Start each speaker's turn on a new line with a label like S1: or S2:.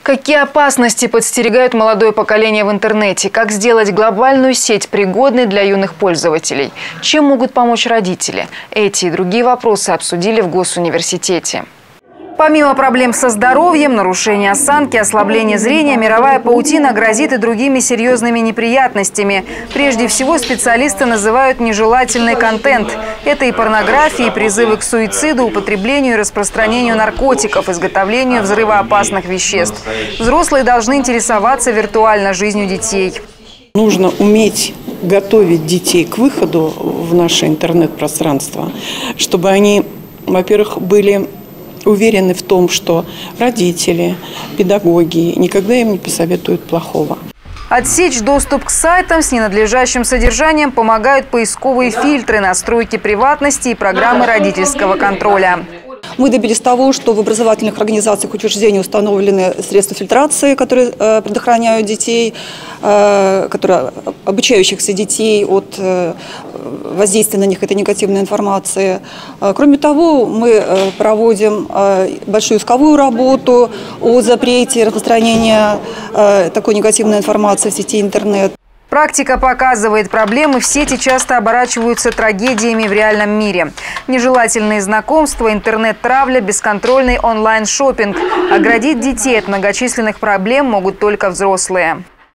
S1: Какие опасности подстерегают молодое поколение в интернете? Как сделать глобальную сеть пригодной для юных пользователей? Чем могут помочь родители? Эти и другие вопросы обсудили в Госуниверситете. Помимо проблем со здоровьем, нарушения осанки, ослабления зрения, мировая паутина грозит и другими серьезными неприятностями. Прежде всего, специалисты называют нежелательный контент. Это и порнография, и призывы к суициду, употреблению и распространению наркотиков, изготовлению взрывоопасных веществ. Взрослые должны интересоваться виртуально жизнью детей.
S2: Нужно уметь готовить детей к выходу в наше интернет-пространство, чтобы они, во-первых, были уверены в том, что родители, педагоги никогда им не посоветуют плохого.
S1: Отсечь доступ к сайтам с ненадлежащим содержанием помогают поисковые фильтры, настройки приватности и программы родительского контроля.
S3: Мы добились того, что в образовательных организациях учреждений установлены средства фильтрации, которые предохраняют детей, которые обучающихся детей от воздействия на них этой негативной информации. Кроме того, мы проводим большую исковую работу о запрете распространения такой негативной информации в сети интернет.
S1: Практика показывает, проблемы в сети часто оборачиваются трагедиями в реальном мире. Нежелательные знакомства, интернет-травля, бесконтрольный онлайн-шопинг. Оградить детей от многочисленных проблем могут только взрослые.